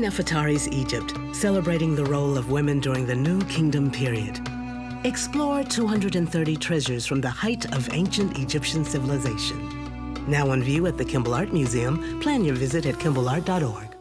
Nefertari's Egypt, celebrating the role of women during the New Kingdom period. Explore 230 treasures from the height of ancient Egyptian civilization. Now on view at the Kimball Art Museum, plan your visit at kimballart.org.